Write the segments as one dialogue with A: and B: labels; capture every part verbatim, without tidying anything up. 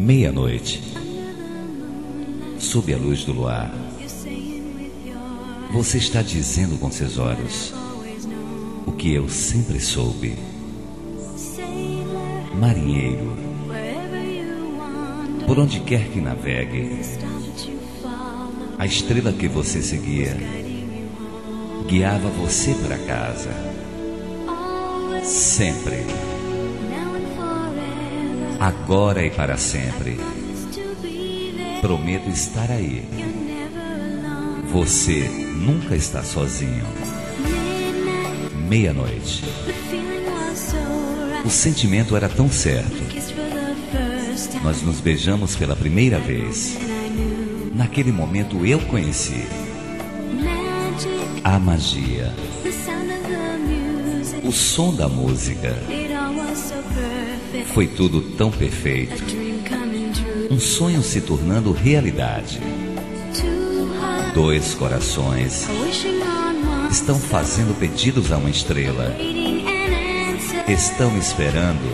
A: Meia-noite, sob a luz do luar, você está dizendo com seus olhos o que eu sempre soube. Marinheiro, por onde quer que navegue, a estrela que você seguia guiava você para casa. Sempre, agora e para sempre, prometo estar aí. Você nunca está sozinho. Meia-noite, o sentimento era tão certo. Nós nos beijamos pela primeira vez. Naquele momento eu conheci a magia, o som da música. Foi tudo tão perfeito. Um sonho se tornando realidade. Dois corações estão fazendo pedidos a uma estrela. Estão esperando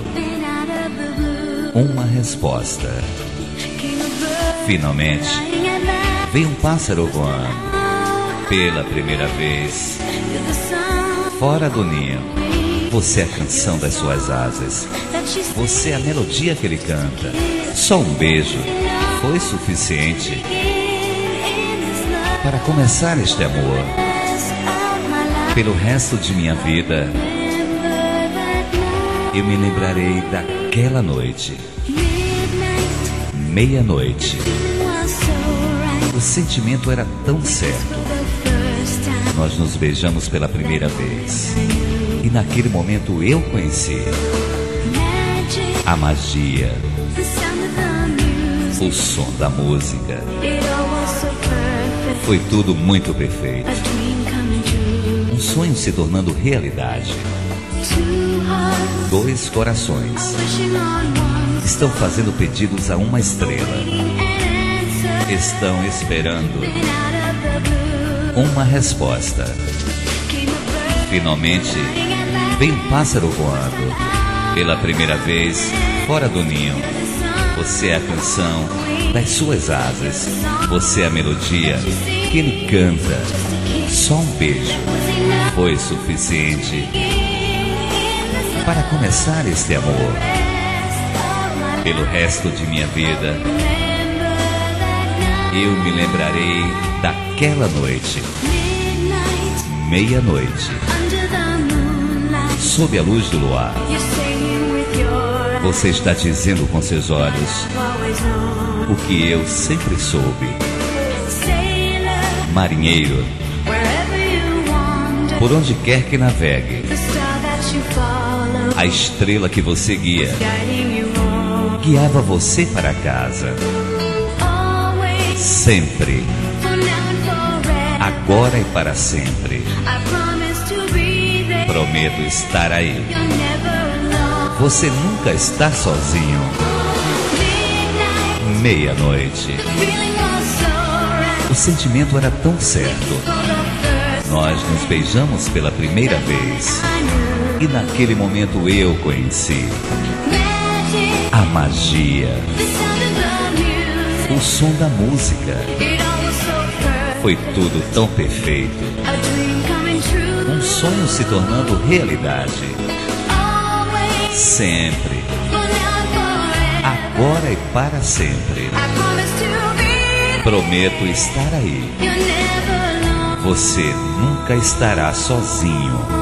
A: uma resposta. Finalmente, veio um pássaro voando pela primeira vez. Fora do ninho, você é a canção das suas asas. Você é a melodia que ele canta. Só um beijo foi suficiente para começar este amor. Pelo resto de minha vida, eu me lembrarei daquela noite. Meia-noite, o sentimento era tão certo. Nós nos beijamos pela primeira vez. E naquele momento eu conheci a magia, o som da música. Foi tudo muito perfeito. Um sonho se tornando realidade. Dois corações estão fazendo pedidos a uma estrela. Estão esperando uma resposta. Finalmente, vem um pássaro voando pela primeira vez fora do ninho. Você é a canção das suas asas. Você é a melodia que ele canta. Só um beijo foi suficiente para começar este amor. Pelo resto de minha vida, eu me lembrarei daquela noite. Meia-noite, sob a luz do luar, você está dizendo com seus olhos o que eu sempre soube. Marinheiro, por onde quer que navegue, a estrela que você guia guiava você para casa. Sempre, agora e para sempre, prometo estar aí. Você nunca está sozinho. Meia-noite, o sentimento era tão certo. Nós nos beijamos pela primeira vez. E naquele momento eu conheci a magia, o som da música. Foi tudo tão perfeito. Um sonho se tornando realidade. Sempre, agora e para sempre, prometo estar aí. Você nunca estará sozinho.